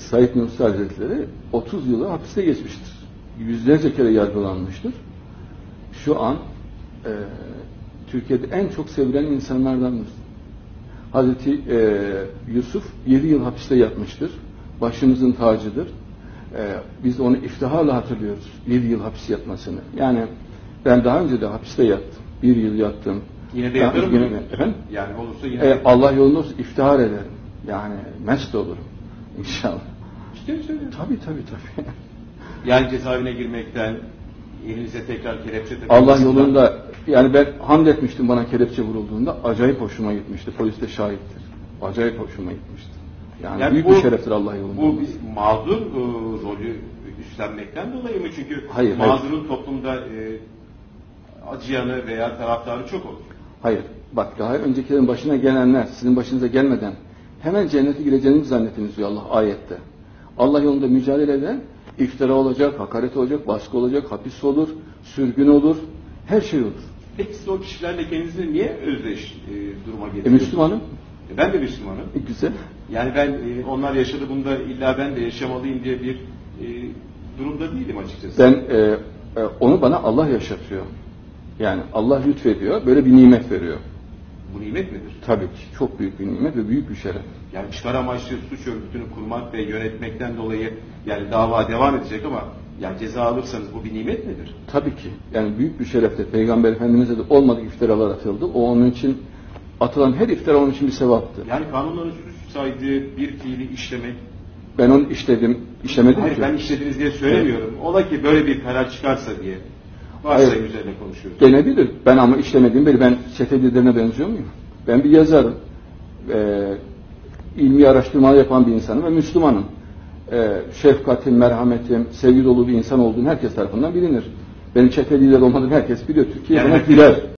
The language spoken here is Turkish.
Said Nursi Hazretleri 30 yılı hapiste geçmiştir. Yüzlerce kere yargılanmıştır. Şu an Türkiye'de en çok sevilen insanlardandır. Hazreti Yusuf 7 yıl hapiste yatmıştır. Başımızın tacıdır. Biz onu iftiharla hatırlıyoruz. 7 yıl hapis yatmasını. Yani ben daha önce de hapiste yattım. 1 yıl yattım. Yine de yatarım mı? Efendim? Yani olursa yine Allah yolunda olsa iftihar ederim. Yani mest olurum. İnşallah. İşte söylüyorum. Tabii. Yani cezaevine girmekten, elinize tekrar kelepçe Allah yolunda, yani ben hamd etmiştim bana kelepçe vurulduğunda, acayip hoşuma gitmişti. Polis de şahittir. Acayip hoşuma gitmişti. Yani büyük bir şereftir Allah yolunda. Bu biz mağdur rolü üstlenmekten dolayı mı? Çünkü hayır. mağdurun toplumda acıyanı veya taraftarı çok olur. Hayır. Bak daha öncekilerin başına gelenler sizin başınıza gelmeden hemen cennete gireceğinizi zannettiniz diyor Allah ayette. Allah yolunda mücadele eden iftira olacak, hakaret olacak, baskı olacak, hapis olur, sürgün olur, her şey olur. Peki siz o kişilerle kendinizi niye özdeş duruma getiriyorsunuz? Müslümanım. Ben de Müslümanım. Güzel. Yani ben onlar yaşadı bunda illa ben de yaşamalıyım diye bir durumda değilim açıkçası. Ben onu bana Allah yaşatıyor. Yani Allah lütfediyor, böyle bir nimet veriyor. Bu nimet midir? Tabii ki. Çok büyük bir nimet ve büyük bir şeref. Yani çıkar amaçlı suç örgütünü kurmak ve yönetmekten dolayı yani dava devam edecek ama yani ceza alırsanız bu bir nimet midir? Tabii ki. Yani büyük bir şereftir. Peygamber Efendimiz'e de olmadık iftiralar atıldı. O onun için atılan her iftira onun için bir sevaptı. Yani kanunların suç saydığı bir fiili işlemek. Ben onu işlemedim Hayır, ki. ben işlediniz diye söylemiyorum. Evet. Ola ki böyle bir karar çıkarsa diye. Varsayım üzerine konuşuyoruz. Denebilir. Ben ama işlemediğim beri ben çete liderine benziyor muyum? Ben bir yazarım. İlmi araştırmalar yapan bir insanım ve Müslümanım. Şefkatim, merhametim, sevgi dolu bir insan olduğum herkes tarafından bilinir. Benim çete lider olmadığım herkes biliyor. Türkiye bana güler.